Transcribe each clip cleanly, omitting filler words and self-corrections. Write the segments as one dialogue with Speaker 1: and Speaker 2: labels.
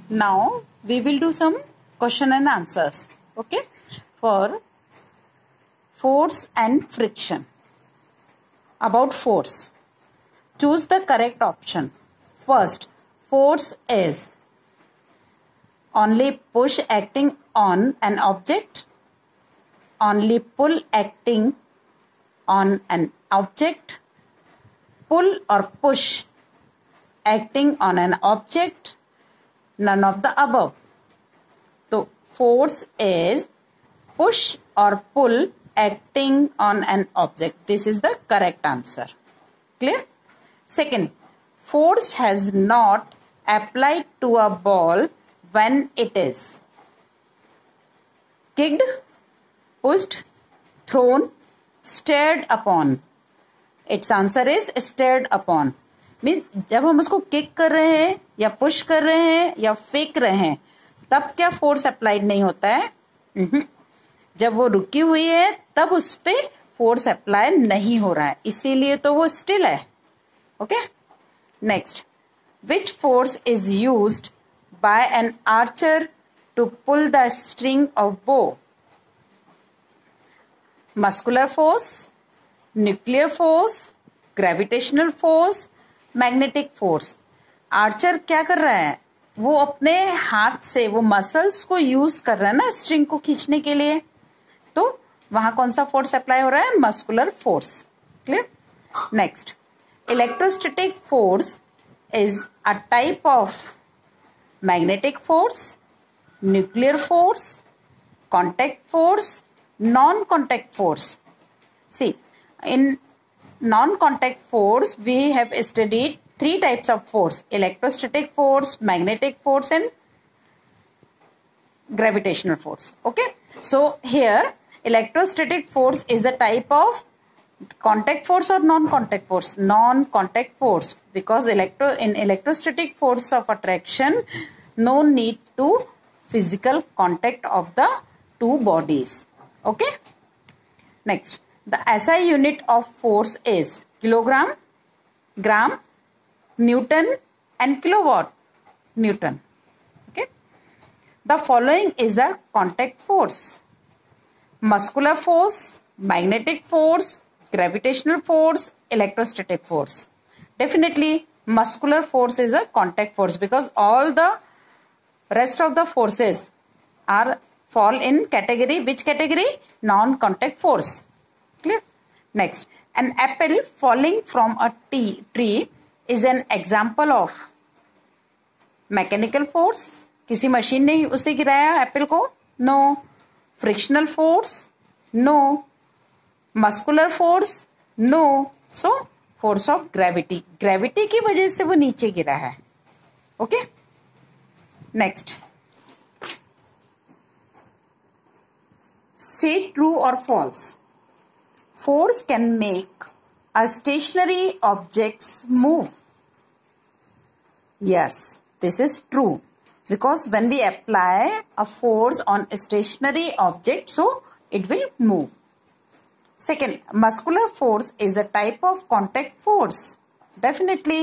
Speaker 1: Now we will do some question and answers. Okay, for force and friction. About force, choose the correct option. First, force is only push acting on an object, only pull acting on an object, pull or push acting on an object, none of the above. So force is push or pull acting on an object. This is the correct answer. Clear? Second, force has not applied to a ball when it is kicked, pushed, thrown, stirred upon. Its answer is stirred upon. Means जब हम उसको kick कर रहे हैं या push कर रहे हैं या फेंक रहे हैं तब क्या फोर्स अप्लाइड नहीं होता है? जब वो रुकी हुई है तब उस पे फोर्स अप्लाई नहीं हो रहा है, इसीलिए तो वो स्टिल है. Okay, next, which force is used by an archer to pull the string of bow? Muscular force, nuclear force, gravitational force, magnetic force. Archer क्या कर रहा है? वो अपने हाथ से वो मसल्स को यूज कर रहा है ना स्ट्रिंग को खींचने के लिए, तो वहां कौन सा फोर्स अप्लाई हो रहा है? Muscular force. Clear? Next, electrostatic force is a type of magnetic force, nuclear force, contact force, non contact force. See, in non-contact force we have studied three types of force: electrostatic force, magnetic force and gravitational force. Okay, so here electrostatic force is a type of contact force or non-contact force? Non-contact force, because in electrostatic force of attraction no need to physical contact of the two bodies. Okay, next, the SI unit of force is kilogram, gram, Newton and kilowatt Newton. Okay. The following is a contact force: muscular force, magnetic force, gravitational force, electrostatic force. Definitely muscular force is a contact force because all the rest of the forces are fall in category, which category? Non-contact force. Clear? Next, an apple falling from a tree is an example of mechanical force. किसी मशीन ने उसे गिराया apple को? No. Frictional force? No. Muscular force? No. So force of gravity. Gravity की वजह से वो नीचे गिरा है. ओके, नेक्स्ट, स्टेट ट्रू और false. Force can make a stationary objects move. Yes, this is true because when we apply a force on a stationary object, so it will move. Second, muscular force is a type of contact force. Definitely,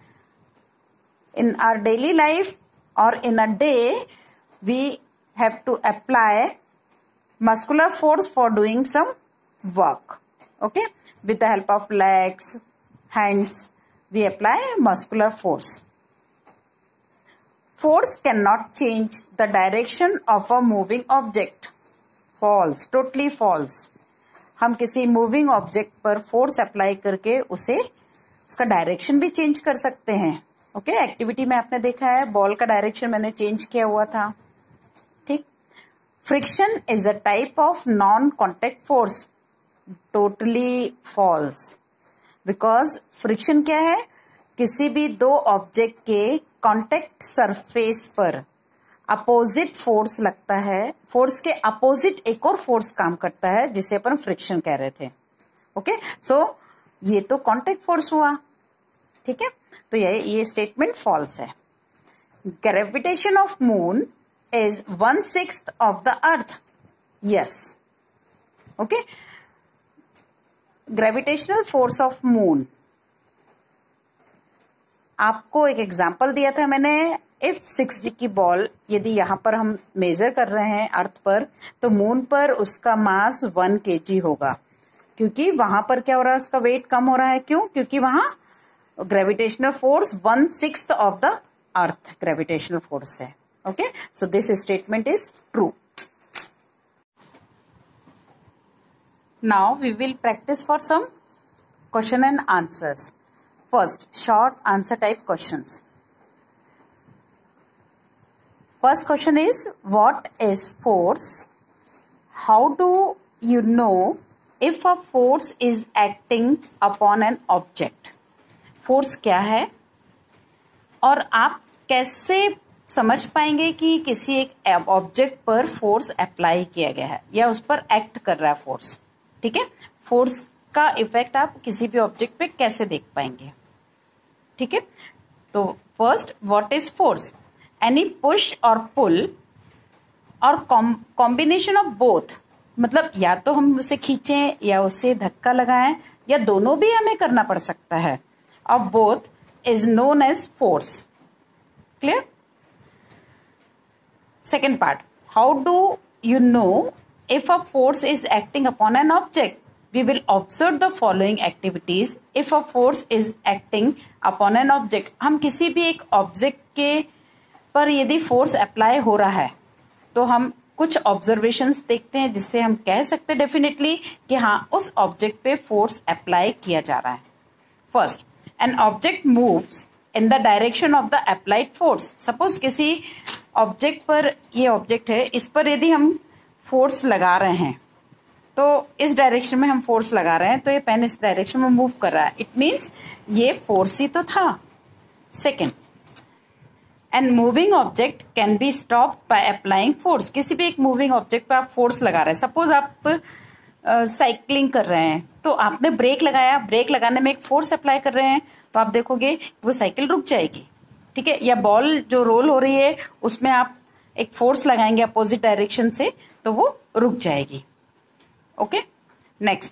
Speaker 1: in our daily life or in a day, we have to apply muscular force for doing some work. Okay, with the help of legs, hands, we apply muscular force. Force cannot change the direction of a moving object. False, totally false. हम किसी moving object पर force apply करके उसका direction भी change कर सकते हैं. Okay, activity में आपने देखा है बॉल का डायरेक्शन मैंने चेंज किया हुआ था. ठीक. Friction is a type of non contact force. Totally false, because friction क्या है? किसी भी दो ऑब्जेक्ट के कॉन्टेक्ट सरफेस पर अपोजिट फोर्स लगता है. फोर्स के अपोजिट एक और फोर्स काम करता है जिसे अपन फ्रिक्शन कह रहे थे. ओके, सो ये तो कॉन्टेक्ट फोर्स हुआ. ठीक है, तो ये स्टेटमेंट फॉल्स है. Gravitation of moon is 1/6 of the earth. Yes. Okay, gravitational force of moon, आपको एक एग्जाम्पल दिया था मैंने इफ 6G की बॉल यदि यहाँ पर हम मेजर कर रहे हैं अर्थ पर, तो मून पर उसका मास 1 kg होगा, क्योंकि वहां पर क्या हो रहा है, उसका वेट कम हो रहा है। क्यों? क्योंकि वहां gravitational force 1/6 of the earth gravitational force है। Okay, so this statement is true. Now we will practice for some question and answers. First, short answer type questions. First question is, what is force? How do you know if a force is acting upon an object? Force क्या है और आप कैसे समझ पाएंगे कि किसी एक ऑब्जेक्ट पर फोर्स अप्लाई किया गया है या उस पर एक्ट कर रहा है फोर्स। ठीक है, फोर्स का इफेक्ट आप किसी भी ऑब्जेक्ट पे कैसे देख पाएंगे। ठीक है, तो first, what is force? Any push और पुल और कॉम्बिनेशन ऑफ बोथ, मतलब या तो हम उसे खींचें या उसे धक्का लगाएं या दोनों भी हमें करना पड़ सकता है, और both is known as force. Clear? Second part, how do you know if a force is acting upon an object? We will observe the following activities if a force is acting upon an object. हम किसी भी एक object के पर यदि force apply हो रहा है तो हम कुछ ऑब्जर्वेशंस देखते हैं जिससे हम कह सकते हैं डेफिनेटली कि हाँ उस ऑब्जेक्ट पे फोर्स अप्लाई किया जा रहा है। First, an object moves in the direction of the applied force. Suppose किसी ऑब्जेक्ट पर, ये ऑब्जेक्ट है, इस पर यदि हम फोर्स लगा रहे हैं तो इस डायरेक्शन में हम फोर्स लगा रहे हैं तो ये पेन इस डायरेक्शन में मूव कर रहा है, इट मीन्स ये फोर्स ही तो था। Second, and moving object can be stop by applying force. किसी भी एक मूविंग ऑब्जेक्ट पे आप फोर्स लगा रहे हैं, सपोज आप साइकिलिंग कर रहे हैं तो आपने ब्रेक लगाया, ब्रेक लगाने में एक फोर्स अप्लाई कर रहे हैं तो आप देखोगे वो साइकिल रुक जाएगी। ठीक है, या बॉल जो रोल हो रही है उसमें आप एक फोर्स लगाएंगे अपोजिट डायरेक्शन से तो वो रुक जाएगी। Okay, next,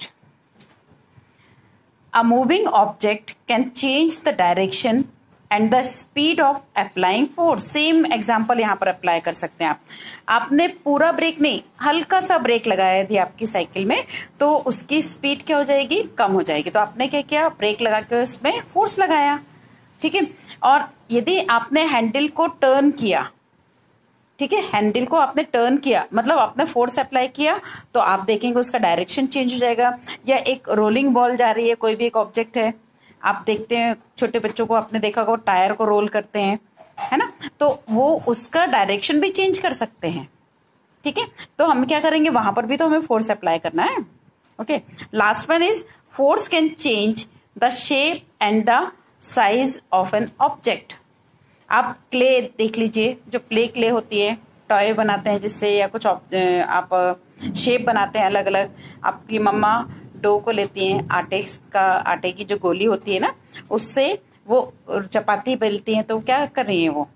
Speaker 1: a moving object can change the direction and the speed of applying force. Same example यहाँ पर अप्लाई कर सकते हैं आप। आपने पूरा ब्रेक नहीं, हल्का सा ब्रेक लगाया यदि आपकी साइकिल में तो उसकी स्पीड क्या हो जाएगी, कम हो जाएगी। तो आपने क्या किया, ब्रेक लगा के उसमें फोर्स लगाया। ठीक है, और यदि आपने हैंडल को टर्न किया, ठीक है, हैंडल को आपने टर्न किया मतलब आपने फोर्स अप्लाई किया तो आप देखेंगे उसका डायरेक्शन चेंज हो जाएगा। या एक रोलिंग बॉल जा रही है, कोई भी एक ऑब्जेक्ट है, आप देखते हैं छोटे बच्चों को आपने देखा होगा टायर को रोल करते हैं, है ना, तो वो उसका डायरेक्शन भी चेंज कर सकते हैं। ठीक है, तो हम क्या करेंगे, वहां पर भी तो हमें फोर्स अप्लाई करना है। Okay, last one is, force can change the shape and the size of an object. आप क्ले देख लीजिए, जो प्ले क्ले होती है, टॉय बनाते हैं जिससे, या कुछ आप शेप बनाते हैं अलग अलग। आपकी मम्मा डो को लेती हैं, आटे की जो गोली होती है ना, उससे वो चपाती बेलती हैं, तो क्या कर रही हैं, वो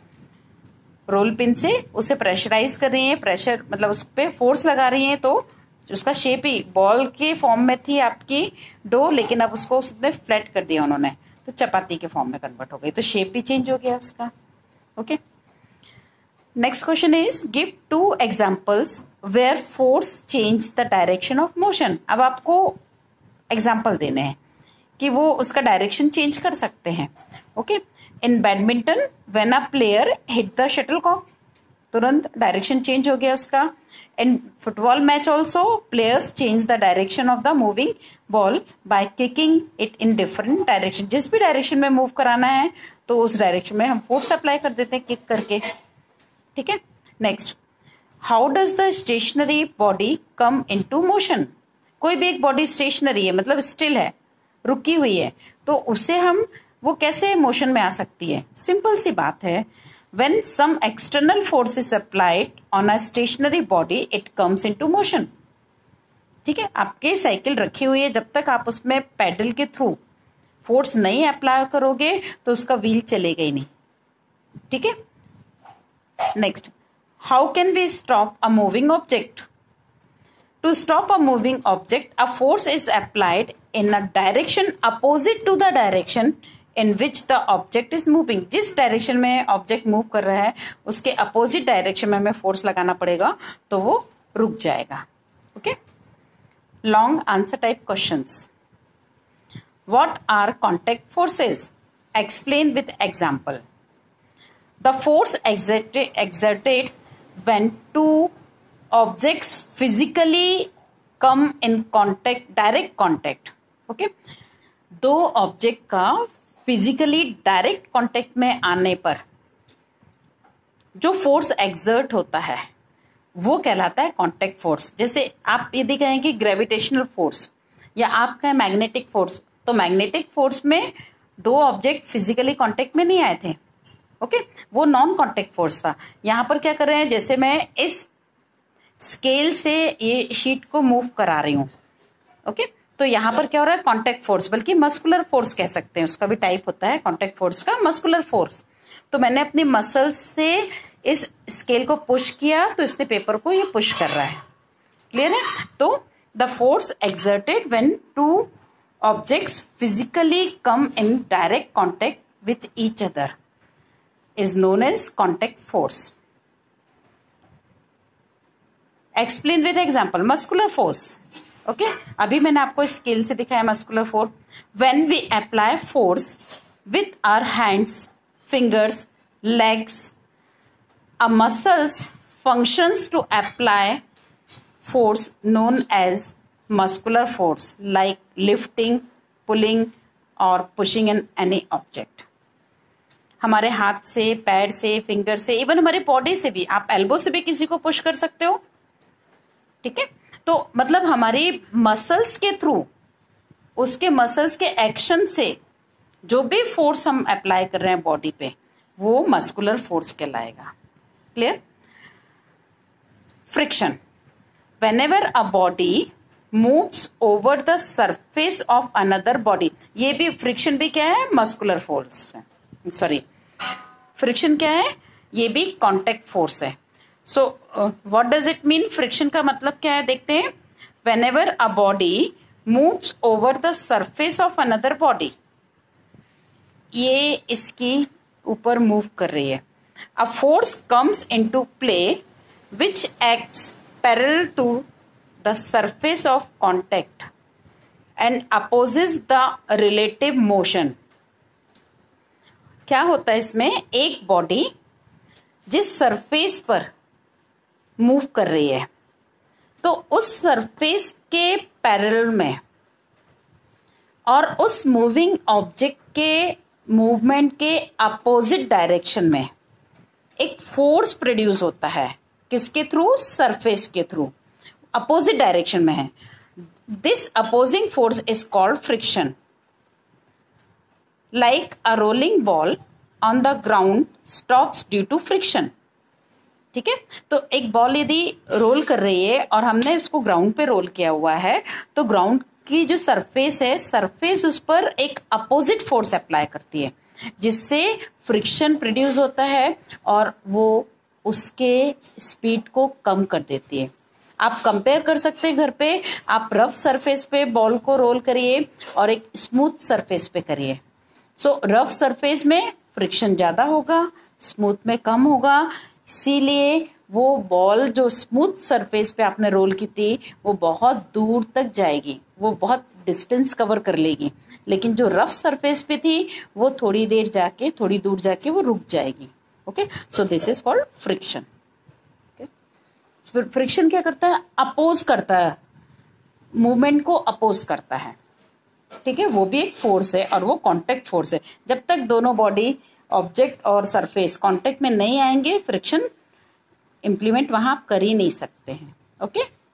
Speaker 1: रोल पिन से उसे प्रेशराइज कर रही हैं, प्रेशर मतलब उस पर फोर्स लगा रही हैं, तो उसका शेप ही बॉल के फॉर्म में थी आपकी डो, लेकिन अब उसको उसने फ्लैट कर दिया उन्होंने, तो चपाती के फॉर्म में कन्वर्ट हो गई, तो शेप भी चेंज हो गया उसका। Okay, next question is, give 2 examples where force change the direction of motion. अब आपको एग्जांपल देने हैं कि वो उसका डायरेक्शन चेंज कर सकते हैं। Okay, in badminton when a player hit the shuttlecock, तुरंत डायरेक्शन चेंज हो गया उसका। In football match also players change the direction of the moving ball by kicking it in different direction. जिस भी direction में मूव कराना है तो उस डायरेक्शन में हम फोर्स अप्लाई कर देते हैं किक करके। ठीक है, next, how does the stationary body come into motion. कोई भी एक बॉडी स्टेशनरी है मतलब स्टिल है, रुकी हुई है, तो उसे हम वो कैसे मोशन में आ सकती है। सिंपल सी बात है, when some external force is applied on a stationary body it comes into motion। ठीक है, आपके साइकिल रखी हुई है, जब तक आप उसमें पैडल के थ्रू फोर्स नहीं अप्लाई करोगे तो उसका व्हील चलेगा ही नहीं। ठीक है, next, how can we stop a moving object. To stop a moving object a force is applied in a direction opposite to the direction in which the object is moving, जिस direction में object move कर रहा है उसके opposite direction में हमें force लगाना पड़ेगा तो वो रुक जाएगा. Okay, long answer type questions. What are contact forces? Explain with example. The force exerted when two objects physically come in contact, direct contact. Okay, दो ऑब्जेक्ट का फिजिकली डायरेक्ट कांटेक्ट में आने पर जो फोर्स एक्सर्ट होता है वो कहलाता है कांटेक्ट फोर्स. जैसे आप यदि कहें कि ग्रेविटेशनल फोर्स या आप कहें मैग्नेटिक फोर्स, तो मैग्नेटिक फोर्स में दो ऑब्जेक्ट फिजिकली कांटेक्ट में नहीं आए थे. ओके, वो नॉन कांटेक्ट फोर्स था. यहां पर क्या कर रहे हैं, जैसे मैं इस स्केल से ये शीट को मूव करा रही हूं. ओके, तो यहां पर क्या हो रहा है, कांटेक्ट फोर्स, बल्कि मस्कुलर फोर्स कह सकते हैं, उसका भी टाइप होता है कांटेक्ट फोर्स का, मस्कुलर फोर्स. तो मैंने अपनी मसल्स से इस स्केल को पुश किया तो इसने पेपर को ये पुश कर रहा है. क्लियर है? तो the force exerted when two objects physically come in direct contact with each other is known as contact force. Explain with example. Muscular force. Okay, अभी मैंने आपको स्केल से दिखाया muscular force. When we apply force with our hands, fingers, legs, a muscles functions to apply force known as muscular force, like lifting, pulling or pushing in any object. हमारे हाथ से, पैर से, फिंगर से, even हमारे body से भी, आप एल्बो से भी किसी को पुश कर सकते हो. ठीक है, तो मतलब हमारी मसल्स के थ्रू, उसके मसल्स के एक्शन से जो भी फोर्स हम अप्लाई कर रहे हैं बॉडी पे, वो मस्कुलर फोर्स कहलाएगा. Clear? Friction. Whenever a body moves over the surface of another body, ये भी फ्रिक्शन भी क्या है, मस्कुलर फोर्स है. सॉरी, फ्रिक्शन क्या है, ये भी कांटेक्ट फोर्स है. So what does it mean? Friction का मतलब क्या है, देखते हैं. Whenever a body moves over the surface of another body, ये इसकी ऊपर मूव कर रही है. A force comes into play which acts parallel to the surface of contact and opposes the relative motion. क्या होता है इसमें, एक बॉडी जिस सरफेस पर मूव कर रही है तो उस सरफेस के पैरेलल में और उस मूविंग ऑब्जेक्ट के मूवमेंट के अपोजिट डायरेक्शन में एक फोर्स प्रोड्यूस होता है. किसके थ्रू? सरफेस के थ्रू, अपोजिट डायरेक्शन में है. This opposing force is called friction. Like a rolling ball on the ground stops due to friction. ठीक है, तो एक बॉल यदि रोल कर रही है और हमने उसको ग्राउंड पे रोल किया हुआ है, तो ग्राउंड की जो सरफेस है, सरफेस उस पर एक अपोजिट फोर्स अप्लाई करती है, जिससे फ्रिक्शन प्रोड्यूस होता है और वो उसके स्पीड को कम कर देती है. आप कंपेयर कर सकते हैं घर पे, आप रफ सरफेस पे बॉल को रोल करिए और एक स्मूथ सरफेस पे करिए. सो रफ सरफेस में फ्रिक्शन ज्यादा होगा, स्मूथ में कम होगा. इसीलिए वो बॉल जो स्मूथ सरफेस पे आपने रोल की थी वो बहुत दूर तक जाएगी, वो बहुत डिस्टेंस कवर कर लेगी. लेकिन जो रफ सरफेस पे थी वो थोड़ी दूर जाके वो रुक जाएगी. Okay, so this is called friction. Friction क्या करता है? अपोज करता है, मूवमेंट को अपोज करता है. ठीक है, वो भी एक फोर्स है और वो कांटेक्ट फोर्स है. जब तक दोनों बॉडी, ऑब्जेक्ट और सरफेस कांटेक्ट में नहीं आएंगे, फ्रिक्शन इंप्लीमेंट वहां आप कर ही नहीं सकते हैं. ओके.